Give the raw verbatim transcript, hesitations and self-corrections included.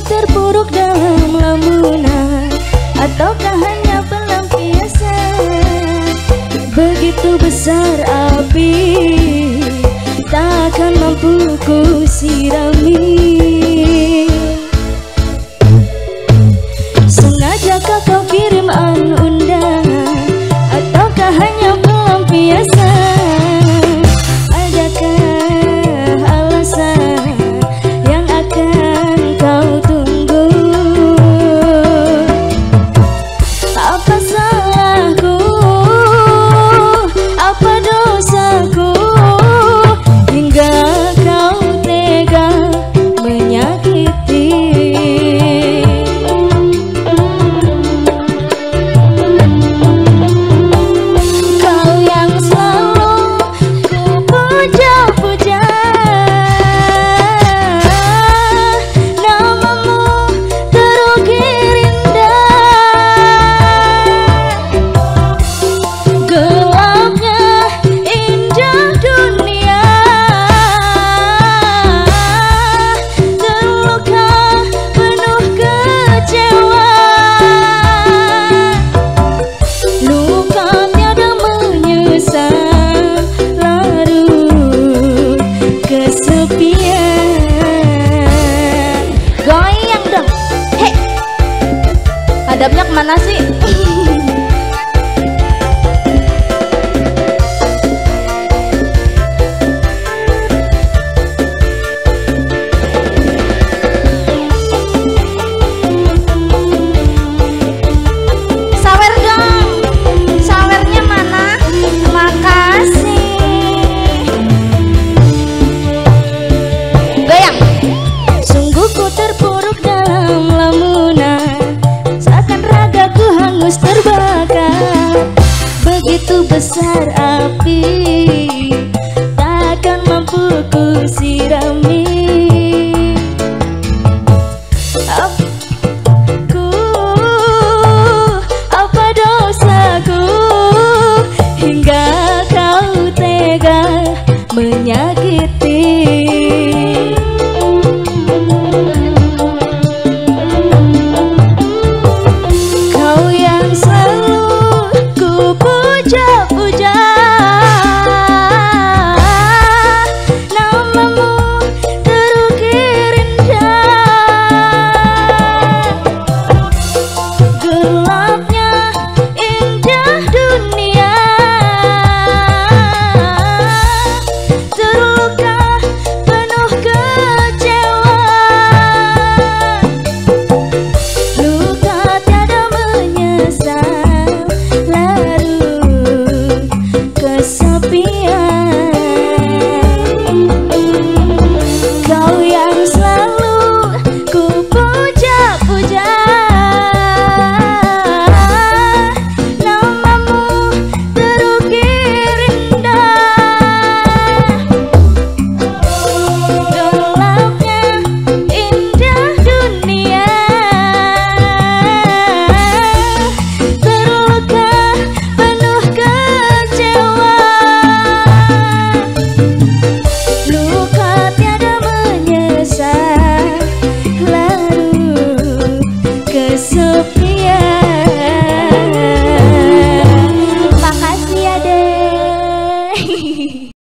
terpuruk dalam lamunan, ataukah hanya pelampiasan? Begitu besar api, takkan mampu ku sirami. Sengajakah kau kirim undangan, ataukah hanya pelampiasan? Adakah alasan yang akan kau tunggu? Apa salahku? Apa dosaku hingga kau tega menyakiti? Kau yang selalu ku puja-puja, namamu terukir indah. Gelapnya indah dunia, terluka penuh kecewa. Luka tiada menyesal, larut kesepian. Goyang dong, hei, hadapnya kemana sih?